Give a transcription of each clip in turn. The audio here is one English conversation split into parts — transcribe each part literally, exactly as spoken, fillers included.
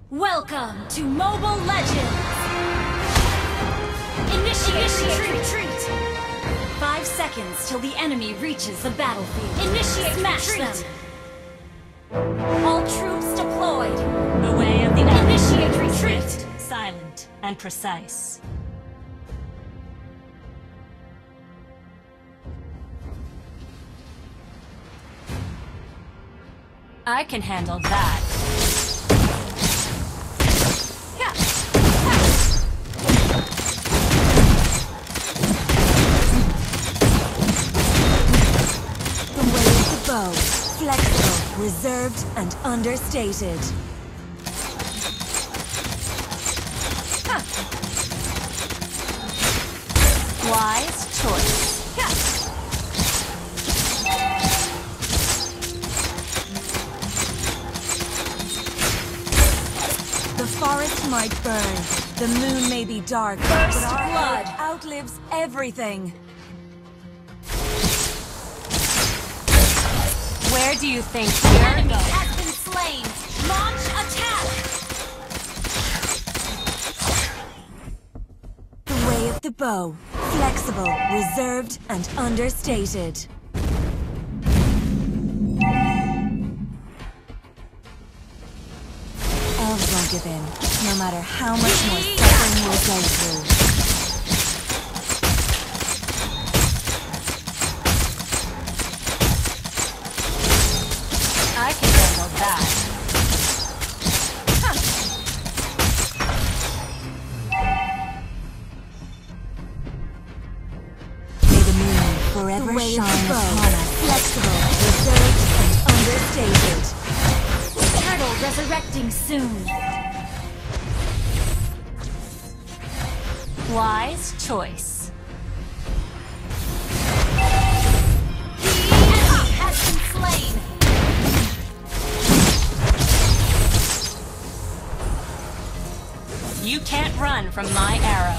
Welcome to Mobile Legends! Initiate, Initiate retreat. retreat! Five seconds till the enemy reaches the battlefield. Initiate Smash retreat. them! All troops deployed! The way of the enemy. Initiate retreat! Swift, silent, and precise. I can handle that. The way of the bow, flexible, reserved, and understated. Wise choice. The forest might burn, the moon may be dark, First but our blood hope outlives everything. Where do you think The you're enemy going? has been slain! Launch attack! The way of the bow, flexible, reserved, and understated. Elves won't give in, no matter how much more suffering we'll go through. I can handle that. May the moon forever shine upon us, flexible, reserved, and understated. Turtle resurrecting soon! Wise choice. The enemy has been slain! You can't run from my arrow.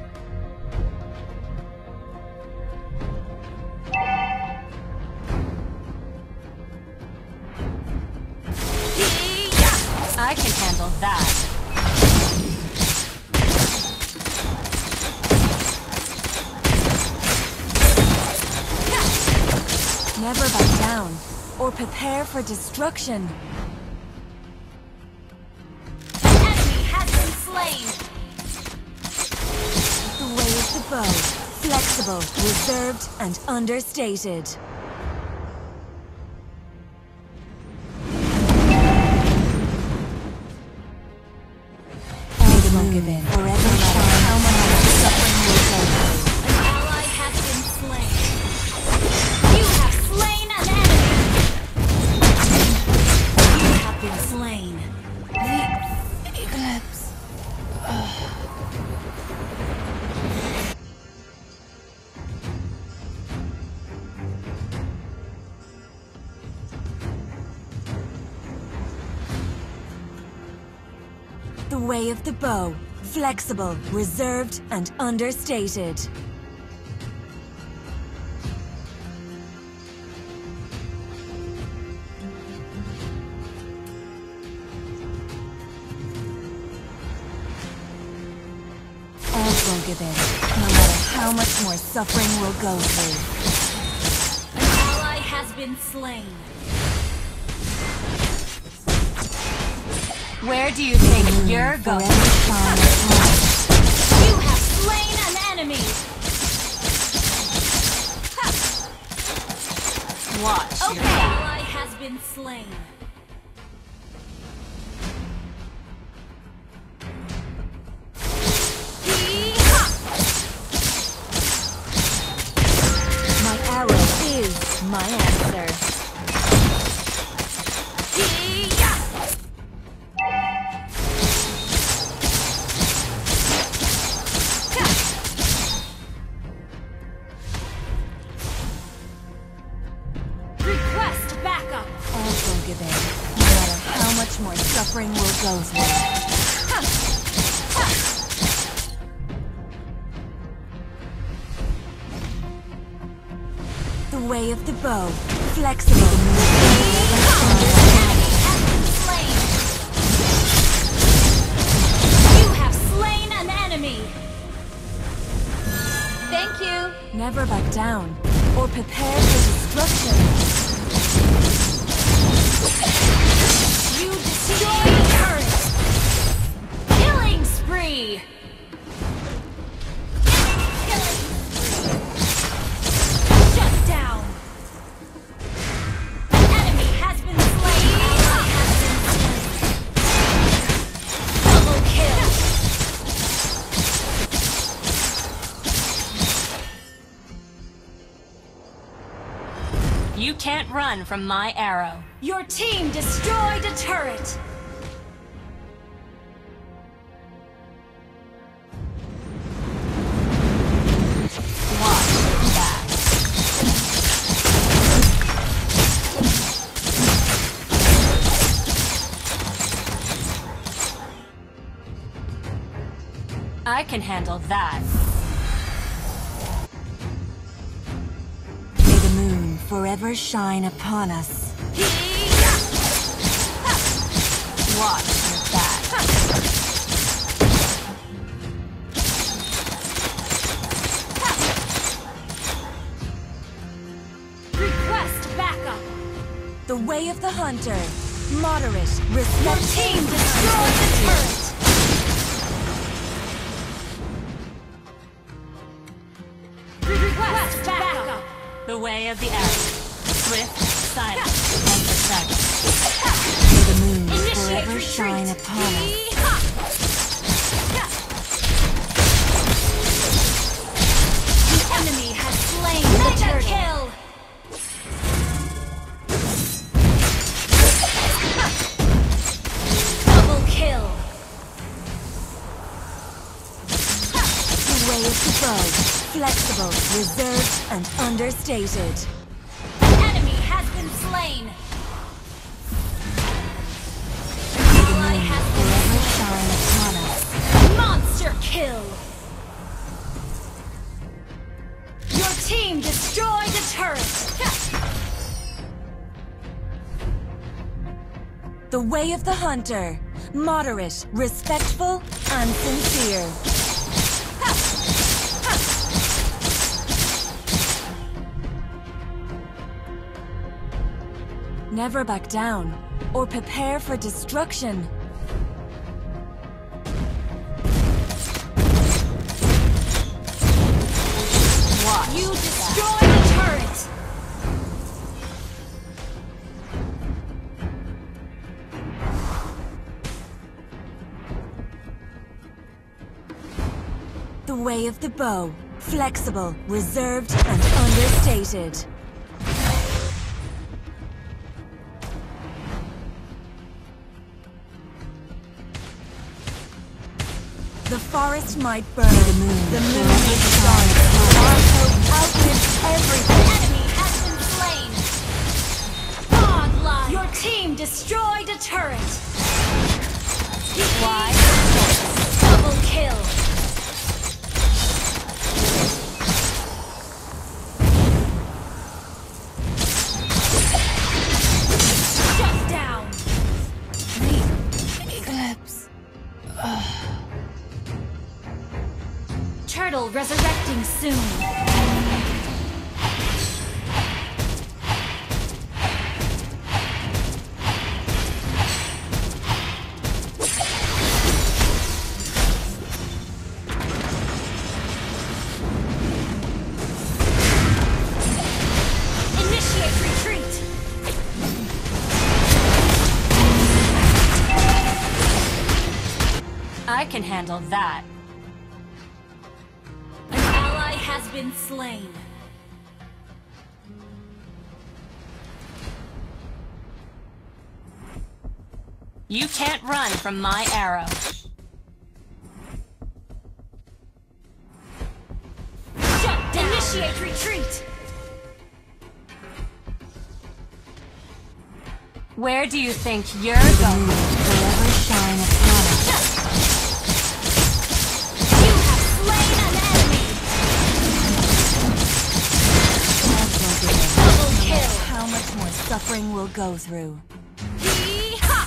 I can handle that. Never back down, or prepare for destruction. The enemy has been slain! The way of the bow, flexible, reserved, and understated. Elves won't give in, forever shine how much more suffering will go through. An ally has been slain! You have slain an enemy! You have been slain! The eclipse. The way of the bow, flexible, reserved, and understated. Elves won't give in, no matter how much more suffering we'll go through. An ally has been slain! Where do you think you're going? Forever shine upon us. You have slain an enemy! Watch Okay, your back. ally has been slain! My arrow is my answer. Request backup! Elves won't give in, no matter how much more suffering we'll go through. The way of the bow, flexible, The enemy has been slain! Never back down, or prepare for destruction. You destroy the turret! Killing spree! Killing spree! Shut down! An enemy has been slain! Ally has been slain! Double kill! You can't run from my arrow. Your team destroyed a turret! Watch that. I can handle that. May the moon forever shine upon us. Watch your back. Request backup! The way of the hunter. Moderate, Your respect. team destroyed the turret! Request backup! The way of the arrow. Swift, silent, and precise. May the moon Initiate forever retreat! shine upon us. Yee-haw! The enemy has slain the turtle! Kill! Double kill! The way of the bow. Flexible, reserved, and understated. An enemy has been slain! An ally has Forever shine upon us. been monster kill! Your team destroyed a turret! The way of the hunter. Moderate, respectful, and sincere. Never back down, or prepare for destruction. Watch You that. destroyed the turret! The way of the bow. Flexible, reserved, and understated. The forest might burn. The moon. The moon is shine. Our hope outlives everything. An enemy has been slain! Godlike! Your team destroyed a turret! Why? Double kill! Shut down! Eclipse. Turtle resurrecting soon! Initiate retreat! I can handle that. An ally has been slain. You can't run from my arrow. Shut down! Initiate retreat! Where do you think you're going? Forever shine upon us. You have slain an enemy! Double kill! How much more suffering we'll go through. Yee-haw!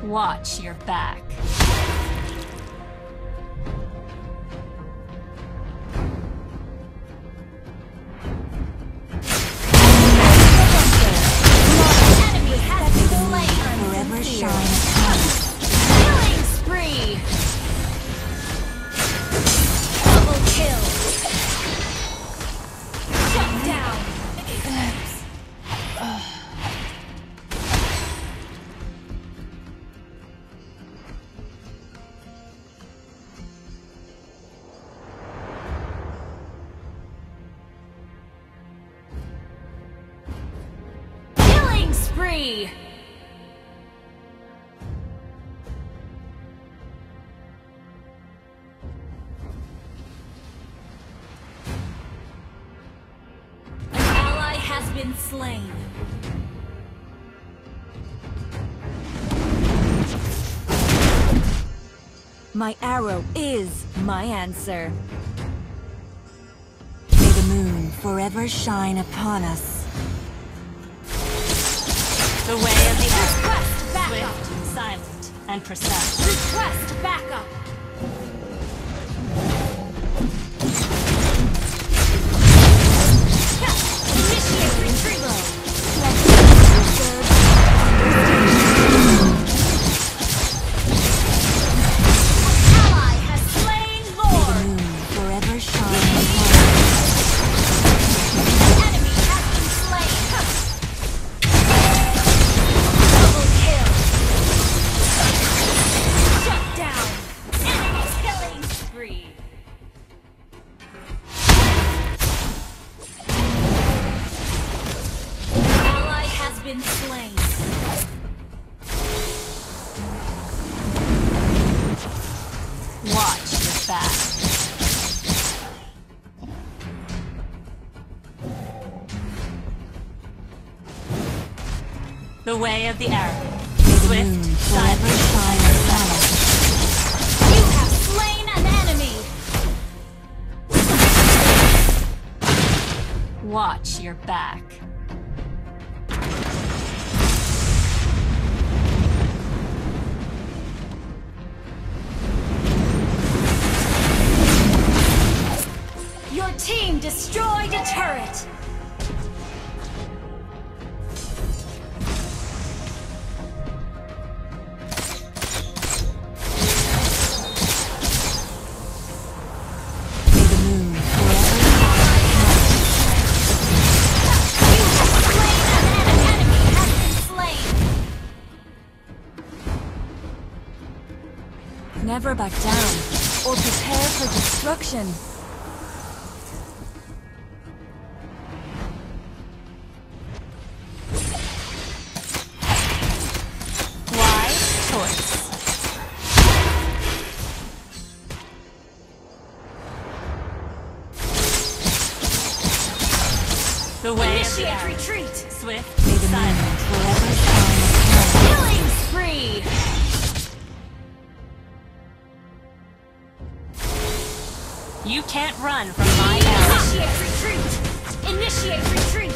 Watch your back. Enemy has been slain. Forever shine upon us. Killing spree. Double kill. Shut down. Killing spree. Has been slain. My arrow is my answer. May the moon forever shine upon us. The way of the arrow. Request backup. Swift, silent, and precise. Request backup. Initiate retreat. Ally has slain Lord. Moon forever shine upon us. Enemy has been slain. Double kill. Shut down. Enemy killing spree. Ally has been slain. Watch your back. The way of the arrow. Swift, Moon forever silent, shine and upon precise. us. You have slain an enemy. Watch your back. Your team destroyed a turret. May the moon forever You have slain an enemy. Enemy has been slain. never back down or prepare for destruction. Wise choice. The way of the Initiate arrow. retreat. Swift, May the moon silent. forever shine upon us. Killing spree. You can't run from my arrow. Initiate retreat. Initiate retreat.